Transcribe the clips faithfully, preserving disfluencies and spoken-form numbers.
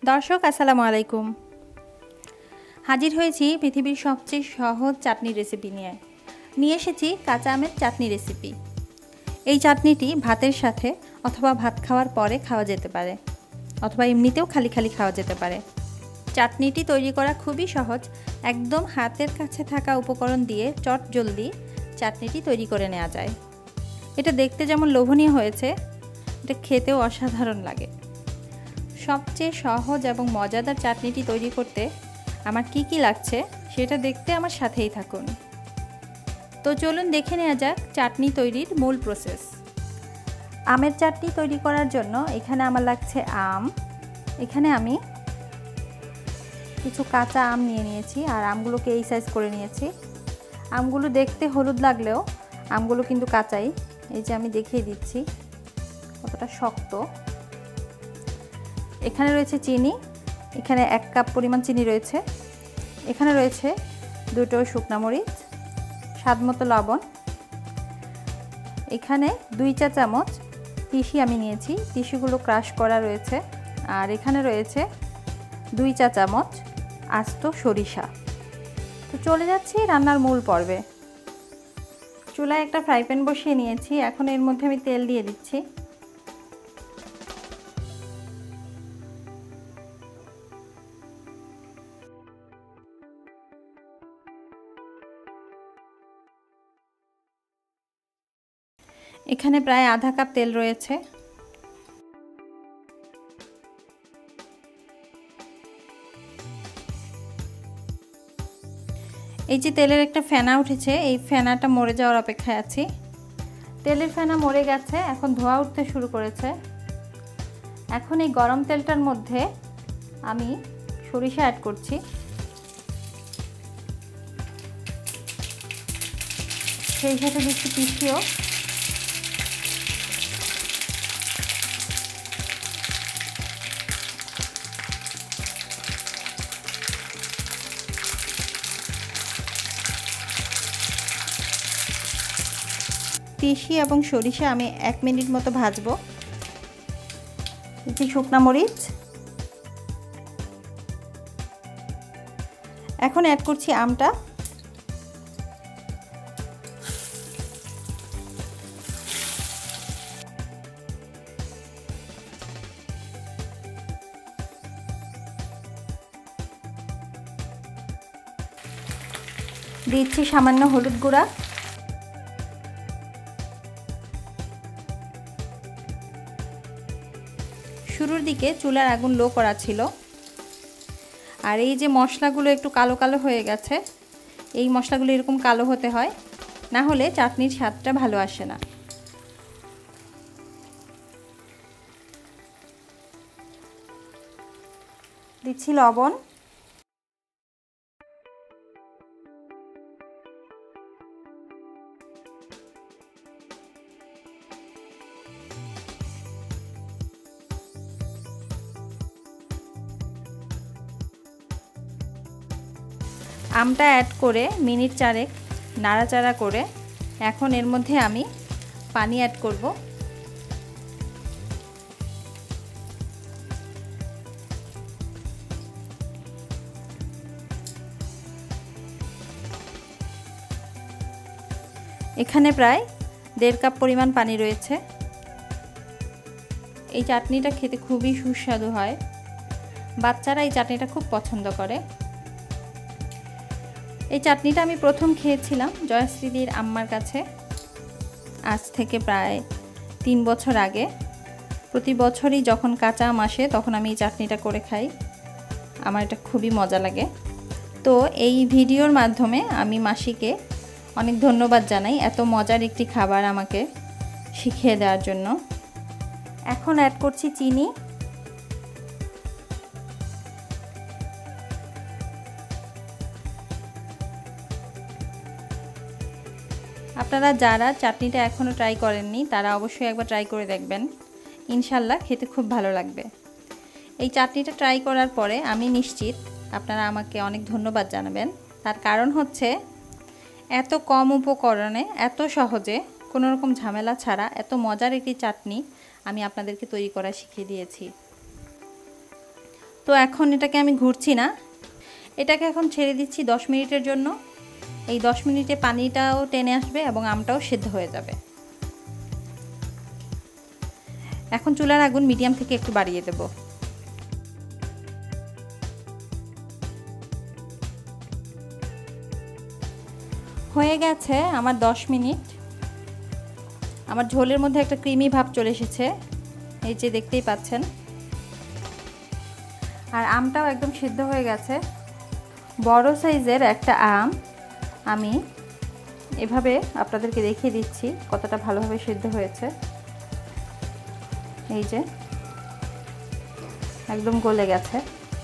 দর্শক আসসালামু আলাইকুম। হাজির হয়েছি পৃথিবীর সবচেয়ে সহজ চাটনি রেসিপি নিয়ে নিয়ে এসেছি কাঁচা আমের চাটনি রেসিপি। এই চাটনিটি ভাতের সাথে অথবা ভাত খাওয়ার পরে খাওয়া যেতে পারে, অথবা এমনিতেও খালি খালি খাওয়া যেতে পারে। চাটনিটি তৈরি করা খুবই সহজ, একদম হাতের কাছে থাকা উপকরণ দিয়ে চট জলদি চাটনিটি তৈরি করে নেওয়া যায়। এটা দেখতে যেমন লোভনীয় হয়েছে, এটা খেতেও অসাধারণ লাগে। সবচেয়ে সহজ এবং মজাদার চাটনিটি তৈরি করতে আমার কি কি লাগছে সেটা দেখতে আমার সাথেই থাকুন। তো চলুন দেখে নেওয়া যাক চাটনি তৈরির মূল প্রসেস। আমের চাটনি তৈরি করার জন্য এখানে আমার লাগছে আম। এখানে আমি কিছু কাঁচা আম নিয়ে নিয়েছি, আর আমগুলোকে এই সাইজ করে নিয়েছি। আমগুলো দেখতে হলুদ লাগলেও আমগুলো কিন্তু কাঁচাই, এই যে আমি দেখিয়ে দিচ্ছি কতটা শক্ত। এখানে রয়েছে চিনি, এখানে এক কাপ পরিমাণ চিনি রয়েছে। এখানে রয়েছে দুটো শুকনো মরিচ, স্বাদমতো লবণ। এখানে দুই চা চামচ তিসি আমি নিয়েছি, তিসিগুলো ক্রাশ করা রয়েছে। আর এখানে রয়েছে দুই চা চামচ আস্ত সরিষা। তো চলে যাচ্ছি রান্নার মূল পর্বে। চুলায় একটা ফ্রাই প্যান বসিয়ে নিয়েছি, এখন এর মধ্যে আমি তেল দিয়ে দিচ্ছি। এখানে প্রায় আধা কাপ তেল রয়েছে। এই যে তেলের একটা ফেনা উঠেছে, এই ফেনাটা মরে যাওয়ার অপেক্ষায় আছি। তেলের ফেনা মরে গেছে, এখন ধোঁয়া উঠতে শুরু করেছে। এখন এই গরম তেলটার মধ্যে আমি সরিষা অ্যাড করছি। সেই সাথে দিচ্ছি তিসিও। তিসি এবং সরিষা আমি এক মিনিট মতো ভাজবো। দিচ্ছি শুকনো মরিচ। এখন অ্যাড করছি আমটা। দিচ্ছি সামান্য হলুদ গুঁড়া। শুরুর দিকে চুলার আগুন লো করা ছিল, আর এই যে মশলাগুলো একটু কালো কালো হয়ে গেছে, এই মশলাগুলো এরকম কালো হতে হয়, না হলে চাটনির স্বাদটা ভালো আসে না। দিচ্ছি লবণ। আমটা অ্যাড করে মিনিট চারেক নাড়াচাড়া করে এখন এর মধ্যে আমি পানি অ্যাড করব। এখানে প্রায় দেড় কাপ পরিমাণ পানি রয়েছে। এই চাটনিটা খেতে খুবই সুস্বাদু হয়, বাচ্চারা এই চাটনিটা খুব পছন্দ করে। এই চাটনিটা আমি প্রথম খেয়েছিলাম জয়শ্রীদির আম্মার কাছে, আজ থেকে প্রায় তিন বছর আগে। প্রতি বছরই যখন কাঁচা আম আসে তখন আমি এই চাটনিটা করে খাই, আমার এটা খুবই মজা লাগে। তো এই ভিডিওর মাধ্যমে আমি মাসিকে অনেক ধন্যবাদ জানাই এত মজার একটি খাবার আমাকে শিখিয়ে দেওয়ার জন্য। এখন অ্যাড করছি চিনি। আপনারা যারা চাটনিটা এখনও ট্রাই করেননি তারা অবশ্যই একবার ট্রাই করে দেখবেন, ইনশাল্লাহ খেতে খুব ভালো লাগবে। এই চাটনিটা ট্রাই করার পরে আমি নিশ্চিত আপনারা আমাকে অনেক ধন্যবাদ জানাবেন। তার কারণ হচ্ছে এত কম উপকরণে এত সহজে কোনো রকম ঝামেলা ছাড়া এত মজার একটি চাটনি আমি আপনাদেরকে তৈরি করা শিখিয়ে দিয়েছি। তো এখন এটাকে আমি ঘুরছি না, এটাকে এখন ছেড়ে দিচ্ছি দশ মিনিটের জন্য। এই দশ মিনিটে পানিটাও টেনে আসবে এবং আমটাও সিদ্ধ হয়ে যাবে। এখন চুলার আগুন মিডিয়াম থেকে একটু বাড়িয়ে দেব। হয়ে গেছে আমার দশ মিনিট। আমার ঝোলের মধ্যে একটা ক্রিমি ভাব চলে এসেছে, এই যে দেখতেই পাচ্ছেন। আর আমটাও একদম সিদ্ধ হয়ে গেছে। বড় সাইজের একটা আম আমি এভাবে আপনাদেরকে দেখিয়ে দিচ্ছি কতটা ভালোভাবে সিদ্ধ হয়েছে। এই যে একদম গলে গেছে।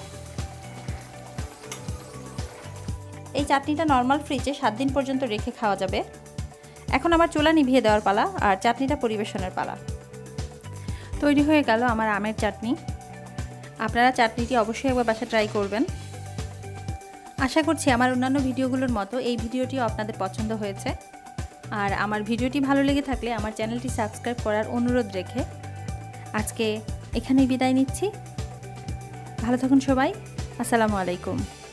এই চাটনিটা নর্মাল ফ্রিজে সাত দিন পর্যন্ত রেখে খাওয়া যাবে। এখন আমার চুলা নিভিয়ে দেওয়ার পালা আর চাটনিটা পরিবেশনের পালা। তৈরি হয়ে গেল আমার আমের চাটনি। আপনারা চাটনিটি অবশ্যই একবার বাসায় ট্রাই করবেন। আশা করছি আমার অন্যান্য ভিডিওগুলোর মতো এই ভিডিওটিও আপনাদের পছন্দ হয়েছে। আর আমার ভিডিওটি ভালো লেগে থাকলে আমার চ্যানেলটি সাবস্ক্রাইব করার অনুরোধ রেখে আজকে এখানেই বিদায় নিচ্ছি। ভালো থাকুন সবাই। আসসালামু আলাইকুম।